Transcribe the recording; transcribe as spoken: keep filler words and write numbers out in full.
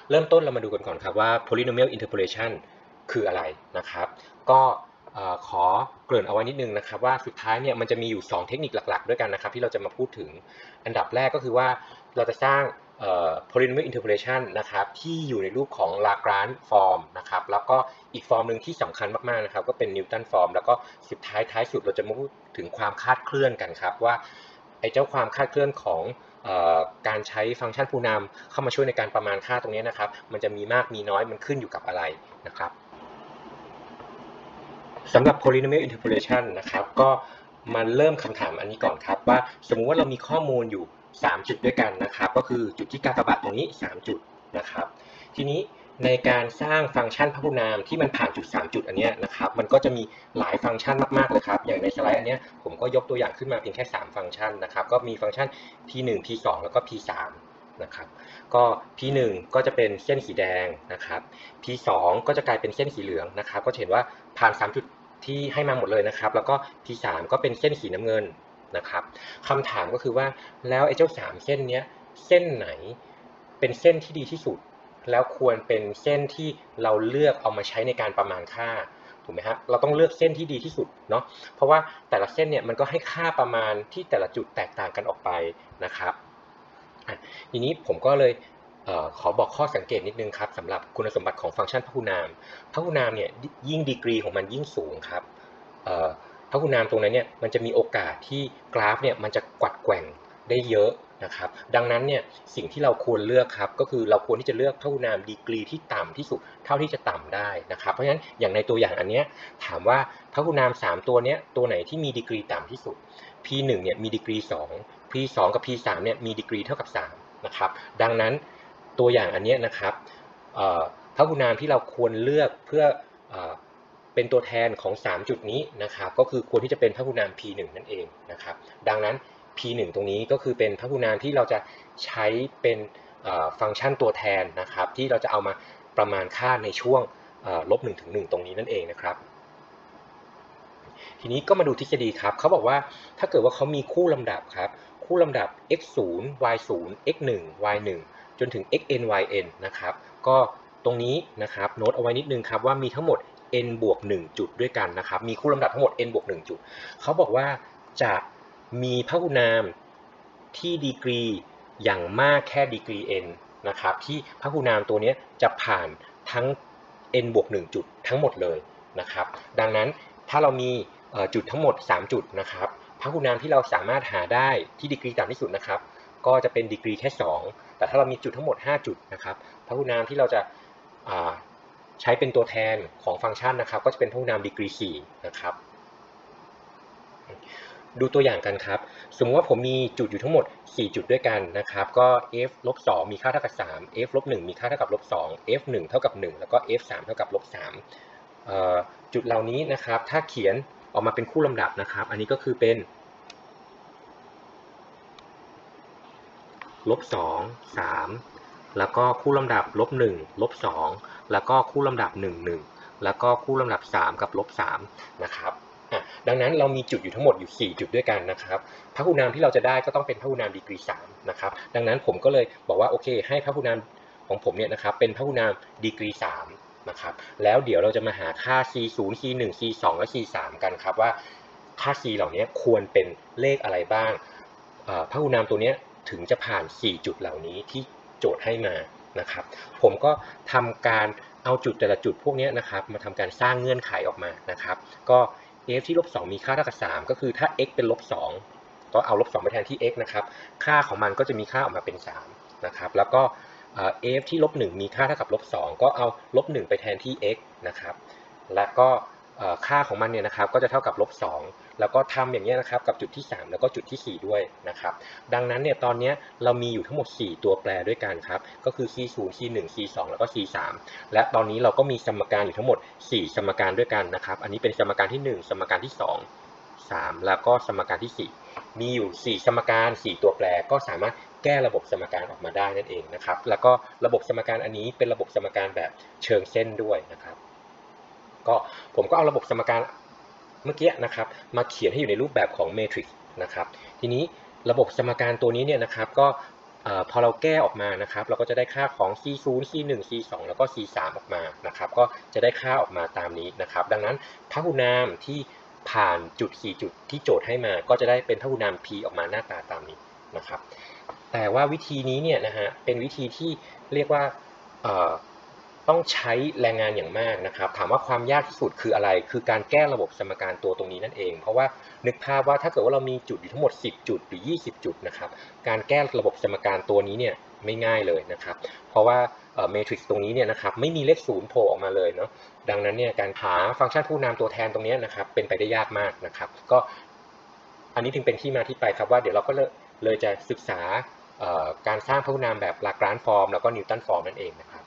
เริ่มต้นเรามาดูกันก่อนครับว่า Polynomial Interpolation คืออะไรนะครับก็ขอเกริ่นเอาไว้นิดนึงนะครับว่าสุดท้ายเนี่ยมันจะมีอยู่สองเทคนิคหลักๆด้วยกันนะครับที่เราจะมาพูดถึงอันดับแรกก็คือว่าเราจะสร้าง Polynomial Interpolation นะครับที่อยู่ในรูปของ Lagrange form นะครับแล้วก็อีกฟอร์มหนึ่งที่สำคัญมากๆนะครับก็เป็น Newton form แล้วก็สุดท้ายท้ายสุดเราจะมาพูดถึงความคลาดเคลื่อนกันครับว่าไอ้เจ้าความคลาดเคลื่อนของการใช้ฟังก์ชันผู้นำเข้ามาช่วยในการประมาณค่าตรงนี้นะครับมันจะมีมากมีน้อยมันขึ้นอยู่กับอะไรนะครับสำหรับ Polynomial Interpolation นะครับก็มาเริ่มคำถามอันนี้ก่อนครับว่าสมมุติว่าเรามีข้อมูลอยู่สามจุดด้วยกันนะครับก็คือจุดที่กากบาทตรงนี้สามจุดนะครับทีนี้ในการสร้างฟังก์ชันพหุนามที่มันผ่านจุดสามจุดอันนี้นะครับมันก็จะมีหลายฟังก์ชันมากๆเลยครับอย่างในสไลด์อันนี้ผมก็ยกตัวอย่างขึ้นมาเพียงแค่สามฟังก์ชันนะครับก็มีฟังก์ชัน พี หนึ่ง พี สอง แล้วก็ พี สาม นะครับก็ พี หนึ่ง ก็จะเป็นเส้นสีแดงนะครับ พี สอง ก็จะกลายเป็นเส้นสีเหลืองนะครับก็เห็นว่าผ่านสามจุดที่ให้มาหมดเลยนะครับแล้วก็ พี สาม ก็เป็นเส้นสีน้ำเงินนะครับคำถามก็คือว่าแล้วไอ้เจ้าสามเส้นนี้เส้นไหนเป็นเส้นที่ดีที่สุดแล้วควรเป็นเส้นที่เราเลือกเอามาใช้ในการประมาณค่าถูกไหมครับเราต้องเลือกเส้นที่ดีที่สุดเนาะเพราะว่าแต่ละเส้นเนี่ยมันก็ให้ค่าประมาณที่แต่ละจุดแตกต่างกันออกไปนะครับทีนี้ผมก็เลยขอบอกข้อสังเกตนิดนึงครับสำหรับคุณสมบัติของฟังก์ชันพหุนามพหุนามเนี่ยยิ่งดีกรีของมันยิ่งสูงครับพหุนามตรงนั้นเนี่ยมันจะมีโอกาสที่กราฟเนี่ยมันจะกวัดแกว่งได้เยอะนะครับดังนั้นเนี่ยสิ่งที่เราควรเลือกครับก็คือเราควรที่จะเลือกพหุนามดีกรีที่ต่ำที่สุดเท่าที่จะต่ำได้นะครับเพราะฉะนั้นอย่างในตัวอย่างอันนี้ถามว่าพหุนามสามตัวนี้ตัวไหนที่มีดีกรีต่ำที่สุด พี หนึ่ง เนี่ยมีดีกรีสอง พี สอง กับ พี สาม เนี่ยมีดีกรีเท่ากับสามนะครับดังนั้นตัวอย่างอันนี้นะครับพหุนามที่เราควรเลือกเพื่อเป็นตัวแทนของสามจุดนี้นะครับก็คือควรที่จะเป็นพหุนาม พี หนึ่ง นั่นเองนะครับดังนั้น พี หนึ่ง ตรงนี้ก็คือเป็นพหุนามที่เราจะใช้เป็นฟังก์ชันตัวแทนนะครับที่เราจะเอามาประมาณค่าในช่วงลบหนึ่งถึงหนึ่งตรงนี้นั่นเองนะครับทีนี้ก็มาดูทฤษฎีครับเขาบอกว่าถ้าเกิดว่าเขามีคู่ลำดับครับคู่ลำดับ x ศูนย์ y ศูนย์ x หนึ่ง y หนึ่งจนถึง xn yn นะครับก็ตรงนี้นะครับโน้ตเอาไว้นิดนึงครับว่ามีทั้งหมด n บวกหนึ่งจุดด้วยกันนะครับมีคู่ลำดับทั้งหมด n บวกหนึ่งจุดเขาบอกว่าจะมีพหุนามที่ดีกรีอย่างมากแค่ดีกรี n นะครับที่พหุนามตัวนี้จะผ่านทั้ง n บวกหนึ่งจุดทั้งหมดเลยนะครับดังนั้นถ้าเรามีจุดทั้งหมดสามจุดนะครับพหุนามที่เราสามารถหาได้ที่ดีกรีต่ำที่สุดนะครับก็จะเป็นดีกรีแค่สองแต่ถ้าเรามีจุดทั้งหมดห้าจุดนะครับพหุนามที่เราจะใช้เป็นตัวแทนของฟังก์ชันนะครับก็จะเป็นพหุนามดีกรีสี่นะครับดูตัวอย่างกันครับสมมติว่าผมมีจุดอยู่ทั้งหมดสี่จุดด้วยกันนะครับก็ f ลบสองมีค่าเท่ากับสาม f ลบหนึ่งมีค่าเท่ากับลบสอง f หนึ่งเท่ากับหนึ่งแล้วก็ f สามเท่ากับลบสามจุดเหล่านี้นะครับถ้าเขียนออกมาเป็นคู่ลำดับนะครับอันนี้ก็คือเป็นลบสองสามแล้วก็คู่ลำดับลบหนึ่งลบสองแล้วก็คู่ลำดับหนึ่ง หนึ่งแล้วก็คู่ลำดับสามกับลบสามนะครับดังนั้นเรามีจุดอยู่ทั้งหมดอยู่สี่จุดด้วยกันนะครับพหุนามที่เราจะได้ก็ต้องเป็นพหุนามดีกรีสามนะครับดังนั้นผมก็เลยบอกว่าโอเคให้พหุนามของผมเนี่ยนะครับเป็นพหุนามดีกรีสามนะครับแล้วเดี๋ยวเราจะมาหาค่า c ศูนย์ c หนึ่ง c สองและ c สามกันครับว่าค่า c เหล่านี้ควรเป็นเลขอะไรบ้างพหุนามตัวนี้ถึงจะผ่านสี่จุดเหล่านี้ที่โจทย์ให้มานะครับผมก็ทำการเอาจุดแต่ละจุดพวกนี้นะครับมาทำการสร้างเงื่อนไขออกมานะครับก็ f ที่ลบสองมีค่าเท่ากับสามก็คือถ้า x เป็นลบสองก็เอาลบสองไปแทนที่ x นะครับค่าของมันก็จะมีค่าออกมาเป็นสามนะครับแล้วก็ f ที่ลบหนึ่งมีค่าเท่ากับลบสองก็เอาลบหนึ่งไปแทนที่ x นะครับแล้วก็ค่าของมันเนี่ยนะครับก็จะเท่ากับลบสองแล้วก็ทำอย่างนี้นะครับกับจุดที่สามแล้วก็จุดที่สี่ด้วยนะครับดังนั้นเนี่ยตอนนี้เรามีอยู่ทั้งหมดสี่ตัวแปรด้วยกันครับก็คือ c ศูนย์ c หนึ่ง c สองแล้วก็ c สามและตอนนี้เราก็มีสมการอยู่ทั้งหมดสี่สมการด้วยกันนะครับอันนี้เป็นสมการที่หนึ่งสมการที่สอง สามแล้วก็สมการที่สี่มีอยู่สี่สมการสี่ตัวแปรก็สามารถแก้ระบบสมการออกมาได้นั่นเองนะครับแล้วก็ระบบสมการอันนี้เป็นระบบสมการแบบเชิงเส้นด้วยนะครับก็ผมก็เอาระบบสมการเมื่อกี้นะครับมาเขียนให้อยู่ในรูปแบบของเมทริกซ์นะครับทีนี้ระบบสมการตัวนี้เนี่ยนะครับก็เอ่อพอเราแก้ออกมานะครับเราก็จะได้ค่าของ ซี ศูนย์ ซี หนึ่ง ซี สอง แล้วก็ ซี สาม ออกมานะครับก็จะได้ค่าออกมาตามนี้นะครับดังนั้นพหุนามที่ผ่านจุดสี่จุดที่โจทย์ให้มาก็จะได้เป็นพหุนาม p ออกมาหน้าตาตามนี้นะครับแต่ว่าวิธีนี้เนี่ยนะฮะเป็นวิธีที่เรียกว่าเอ่อต้องใช้แรงงานอย่างมากนะครับถามว่าความยากที่สุดคืออะไรคือการแก้ระบบสมการตัวตรงนี้นั่นเองเพราะว่านึกภาพว่าถ้าเกิดว่าเรามีจุดอยู่ทั้งหมดสิบจุดหรือยี่สิบจุดนะครับการแก้ระบบสมการตัวนี้เนี่ยไม่ง่ายเลยนะครับเพราะว่าเอ่อเมทริกซ์ตรงนี้เนี่ยนะครับไม่มีเลขศูนย์โผล่ออกมาเลยเนาะดังนั้นเนี่ยการหาฟังก์ชันผู้นามตัวแทนตรงนี้นะครับเป็นไปได้ยากมากนะครับก็อันนี้ถึงเป็นที่มาที่ไปครับว่าเดี๋ยวเราก็เลยจะศึกษาการสร้างพหุนามแบบลากรานฟอร์มแล้วก็นิวตันฟอร์มนั่นเองนะครับ